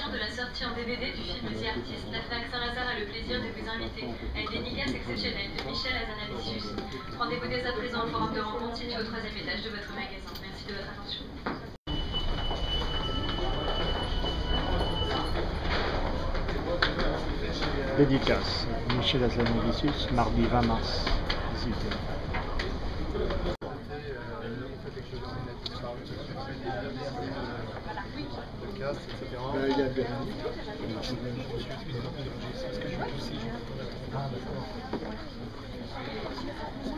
l'occasion de la sortie en DVD du film The Artist, la FNAC Saint-Lazare a le plaisir de vous inviter à une dédicace exceptionnelle de Michel Hazanavicius. Rendez-vous dès à présent au forum de rencontre situé au 3e étage de votre magasin. Merci de votre attention. Dédicace, Michel Hazanavicius, mardi 20 mars, 18h. Il y a bien. Ah, d'accord.